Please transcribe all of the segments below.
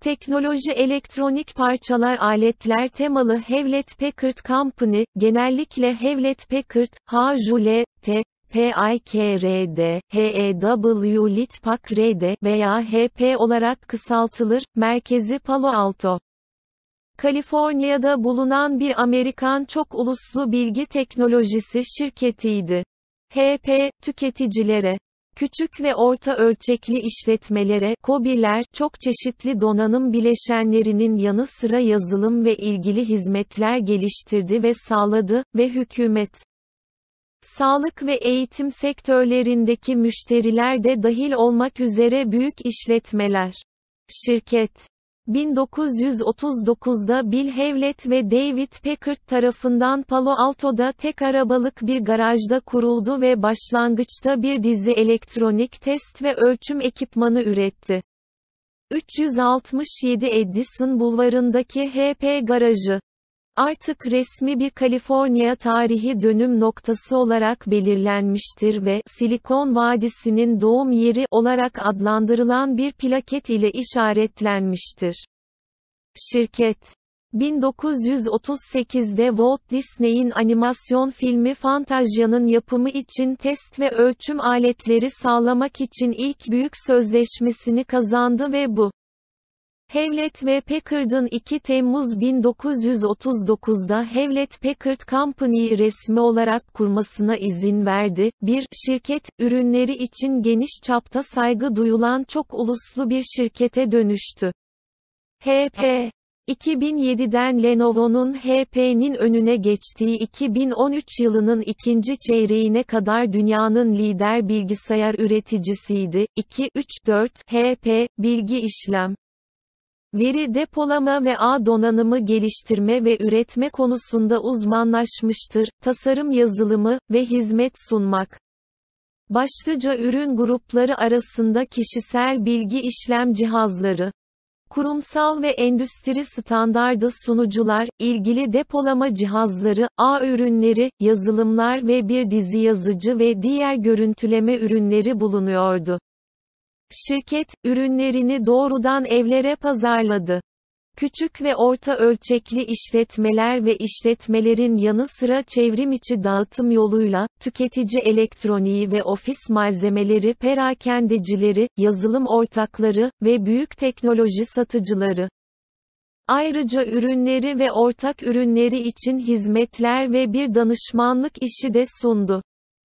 Teknoloji elektronik parçalar aletler temalı Hewlett Packard Company, genellikle Hewlett Packard, HJULT, PIKRD, HEW-Litt-Packard veya HP olarak kısaltılır, merkezi Palo Alto, Kaliforniya'da bulunan bir Amerikan çok uluslu bilgi teknolojisi şirketiydi. HP, tüketicilere, küçük ve orta ölçekli işletmelere, KOBİ'ler, çok çeşitli donanım bileşenlerinin yanı sıra yazılım ve ilgili hizmetler geliştirdi ve sağladı ve hükümet, sağlık ve eğitim sektörlerindeki müşteriler de dahil olmak üzere büyük işletmeler. Şirket, 1939'da Bill Hewlett ve David Packard tarafından Palo Alto'da tek arabalık bir garajda kuruldu ve başlangıçta bir dizi elektronik test ve ölçüm ekipmanı üretti. 367 Edison Bulvarı'ndaki HP garajı, artık resmi bir Kaliforniya tarihi dönüm noktası olarak belirlenmiştir ve Silikon Vadisi'nin doğum yeri olarak adlandırılan bir plaket ile işaretlenmiştir. Şirket, 1938'de Walt Disney'in animasyon filmi Fantasya'nın yapımı için test ve ölçüm aletleri sağlamak için ilk büyük sözleşmesini kazandı ve bu, Hewlett ve Packard'ın 2 Temmuz 1939'da Hewlett Packard Company'yi resmi olarak kurmasına izin verdi. Şirket, ürünleri için geniş çapta saygı duyulan çok uluslu bir şirkete dönüştü. HP, 2007'den Lenovo'nun HP'nin önüne geçtiği 2013 yılının ikinci çeyreğine kadar dünyanın lider bilgisayar üreticisiydi. 2-3-4 HP, bilgi işlem, veri depolama ve ağ donanımı geliştirme ve üretme konusunda uzmanlaşmıştır, tasarım yazılımı ve hizmet sunmak. Başlıca ürün grupları arasında kişisel bilgi işlem cihazları, kurumsal ve endüstri standardı sunucular, ilgili depolama cihazları, ağ ürünleri, yazılımlar ve bir dizi yazıcı ve diğer görüntüleme ürünleri bulunuyordu. Şirket, ürünlerini doğrudan evlere pazarladı. Küçük ve orta ölçekli işletmeler ve işletmelerin yanı sıra çevrimiçi dağıtım yoluyla, tüketici elektroniği ve ofis malzemeleri perakendecileri, yazılım ortakları ve büyük teknoloji satıcıları. Ayrıca ürünleri ve ortak ürünleri için hizmetler ve bir danışmanlık işi de sundu.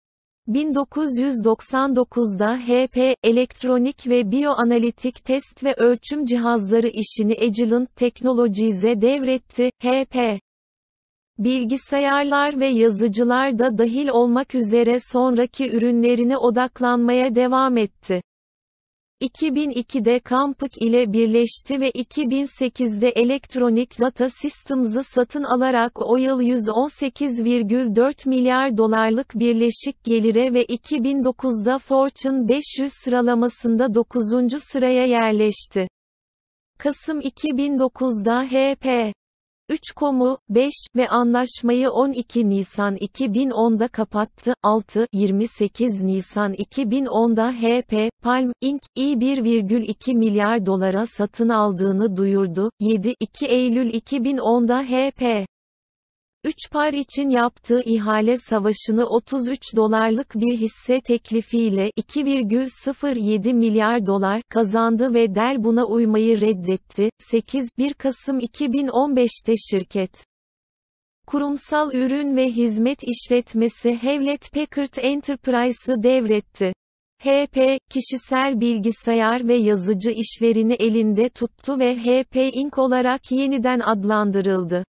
1999'da HP, elektronik ve biyoanalitik test ve ölçüm cihazları işini Agilent Technologies'e devretti. HP, bilgisayarlar ve yazıcılar da dahil olmak üzere sonraki ürünlerine odaklanmaya devam etti. 2002'de Compaq ile birleşti ve 2008'de Electronic Data Systems'ı satın alarak o yıl $118,4 milyar birleşik gelire ve 2009'da Fortune 500 sıralamasında 9. sıraya yerleşti. Kasım 2009'da HP, 3.5 ve anlaşmayı 12 Nisan 2010'da kapattı. 28 Nisan 2010'da HP, Palm, Inc. $1,2 milyar satın aldığını duyurdu. 2 Eylül 2010'da HP, 3 par için yaptığı ihale savaşını $33 bir hisse teklifiyle $2,07 milyar kazandı ve Dell buna uymayı reddetti. 1 Kasım 2015'te şirket, kurumsal ürün ve hizmet işletmesi Hewlett Packard Enterprise'ı devretti. HP, kişisel bilgisayar ve yazıcı işlerini elinde tuttu ve HP Inc. olarak yeniden adlandırıldı.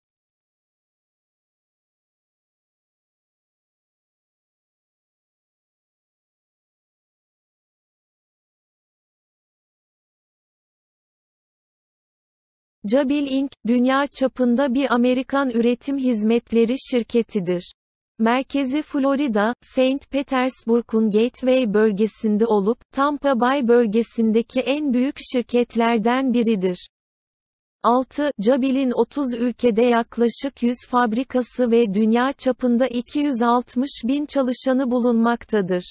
Jabil Inc., dünya çapında bir Amerikan üretim hizmetleri şirketidir. Merkezi Florida, St. Petersburg'un Gateway bölgesinde olup, Tampa Bay bölgesindeki en büyük şirketlerden biridir. Jabil'in 30 ülkede yaklaşık 100 fabrikası ve dünya çapında 260 bin çalışanı bulunmaktadır.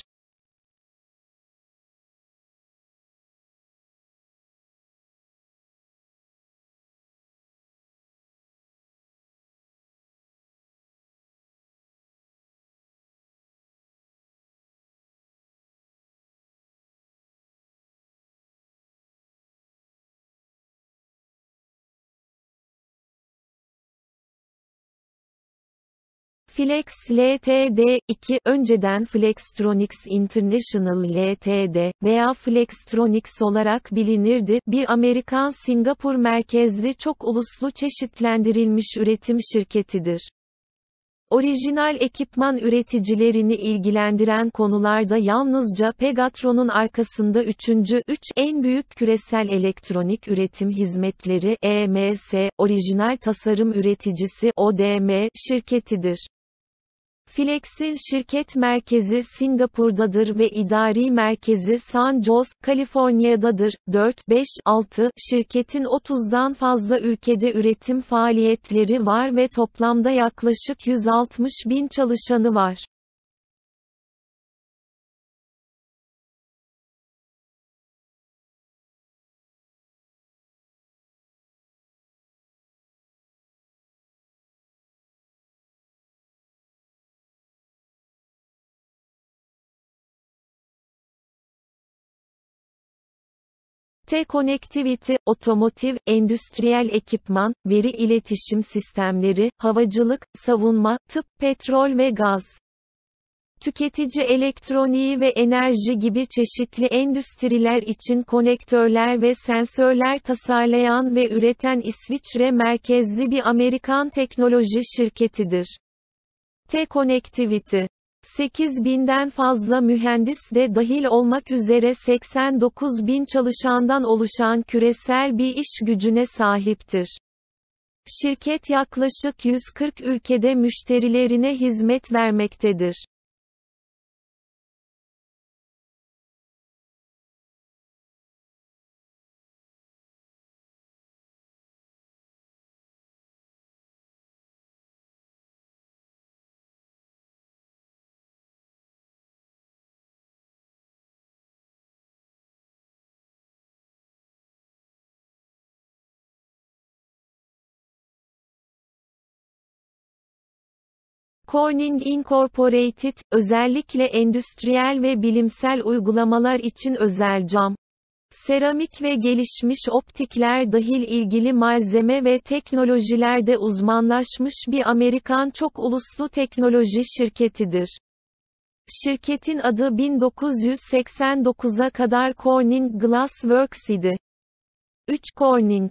Flex Ltd. 2, önceden Flextronics International Ltd. veya Flextronics olarak bilinirdi, bir Amerikan-Singapur merkezli çok uluslu çeşitlendirilmiş üretim şirketidir. Orijinal ekipman üreticilerini ilgilendiren konularda yalnızca Pegatron'un arkasında en büyük küresel elektronik üretim hizmetleri (EMS), orijinal tasarım üreticisi (ODM) şirketidir. Flex'in şirket merkezi Singapur'dadır ve idari merkezi San Jose, Kaliforniya'dadır. 4-5-6 Şirketin 30'dan fazla ülkede üretim faaliyetleri var ve toplamda yaklaşık 160 bin çalışanı var. T-Connectivity, otomotiv, endüstriyel ekipman, veri iletişim sistemleri, havacılık, savunma, tıp, petrol ve gaz. Tüketici elektroniği ve enerji gibi çeşitli endüstriler için konektörler ve sensörler tasarlayan ve üreten İsviçre merkezli bir Amerikan teknoloji şirketidir. T-Connectivity, 8.000'den fazla mühendis de dahil olmak üzere 89 bin çalışandan oluşan küresel bir iş gücüne sahiptir. Şirket yaklaşık 140 ülkede müşterilerine hizmet vermektedir. Corning Incorporated, özellikle endüstriyel ve bilimsel uygulamalar için özel cam, seramik ve gelişmiş optikler dahil ilgili malzeme ve teknolojilerde uzmanlaşmış bir Amerikan çok uluslu teknoloji şirketidir. Şirketin adı 1989'a kadar Corning Glass Works idi. 3 Corning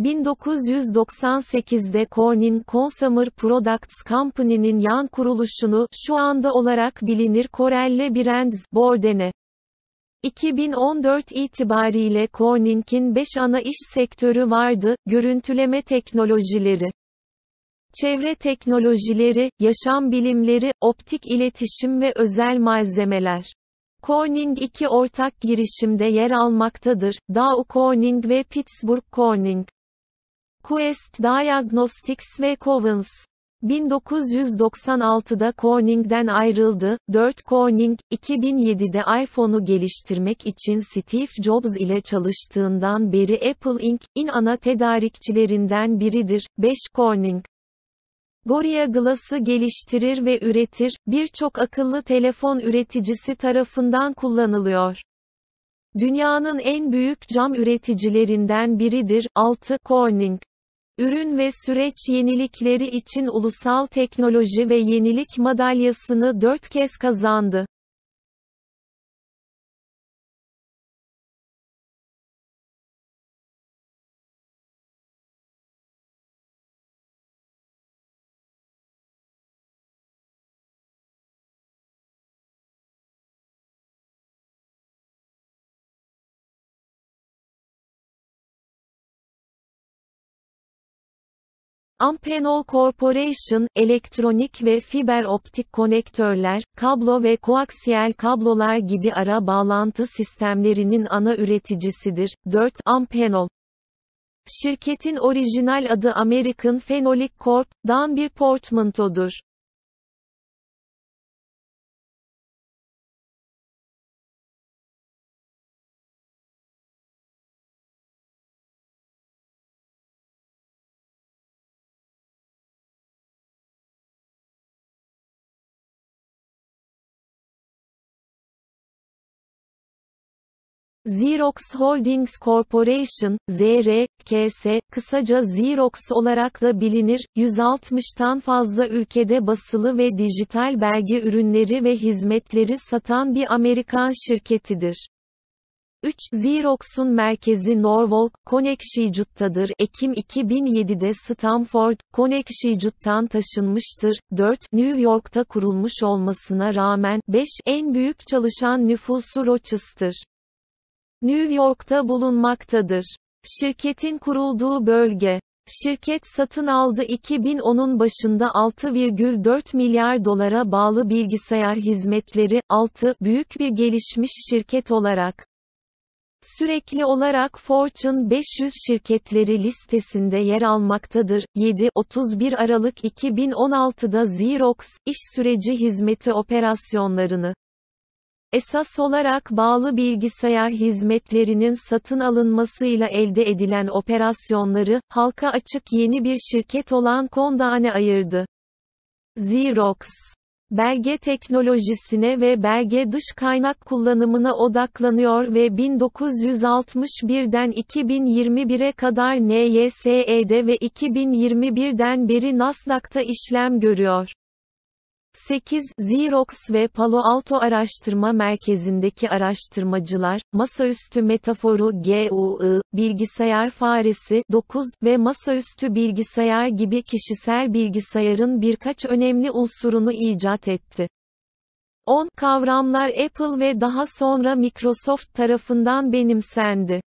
1998'de Corning Consumer Products Company'nin yan kuruluşunu, şu anda olarak bilinir Corelle Brands, Bourdenne. 2014 itibariyle Corning'in 5 ana iş sektörü vardı: görüntüleme teknolojileri, çevre teknolojileri, yaşam bilimleri, optik iletişim ve özel malzemeler. Corning iki ortak girişimde yer almaktadır: Dow Corning ve Pittsburgh Corning. Quest Diagnostics ve Covance. 1996'da Corning'den ayrıldı. 4 Corning, 2007'de iPhone'u geliştirmek için Steve Jobs ile çalıştığından beri Apple Inc.'in ana tedarikçilerinden biridir. 5 Corning, Gorilla Glass'ı geliştirir ve üretir, birçok akıllı telefon üreticisi tarafından kullanılıyor. Dünyanın en büyük cam üreticilerinden biridir. 6 Corning, ürün ve süreç yenilikleri için Ulusal Teknoloji ve Yenilik Madalyası'nı 4 kez kazandı. Amphenol Corporation, elektronik ve fiber optik konektörler, kablo ve koaksiyel kablolar gibi ara bağlantı sistemlerinin ana üreticisidir. 4 Amphenol, şirketin orijinal adı American Phenolic Corp.'dan bir portmantodur. Xerox Holdings Corporation, ZRKS, kısaca Xerox olarak da bilinir, 160'tan fazla ülkede basılı ve dijital belge ürünleri ve hizmetleri satan bir Amerikan şirketidir. 3. Xerox'un merkezi Norwalk, Connecticut'tadır. Ekim 2007'de Stamford, Connecticut'tan taşınmıştır. 4. New York'ta kurulmuş olmasına rağmen, 5. En büyük çalışan nüfusu Rochester, New York'ta bulunmaktadır. Şirketin kurulduğu bölge. Şirket satın aldı 2010'un başında 6,4 milyar dolara bağlı bilgisayar hizmetleri, 6. Büyük bir gelişmiş şirket olarak sürekli olarak Fortune 500 şirketleri listesinde yer almaktadır. 7. 31 Aralık 2016'da Xerox, iş süreci hizmeti operasyonlarını esas olarak bağlı bilgisayar hizmetlerinin satın alınmasıyla elde edilen operasyonları, halka açık yeni bir şirket olan Condane'e ayırdı. Xerox, belge teknolojisine ve belge dış kaynak kullanımına odaklanıyor ve 1961'den 2021'e kadar NYSE'de ve 2021'den beri Nasdaq'ta işlem görüyor. 8. Xerox ve Palo Alto Araştırma Merkezi'ndeki araştırmacılar, masaüstü metaforu GUI, bilgisayar faresi 9 ve masaüstü bilgisayar gibi kişisel bilgisayarın birkaç önemli unsurunu icat etti. 10. Kavramlar Apple ve daha sonra Microsoft tarafından benimsendi.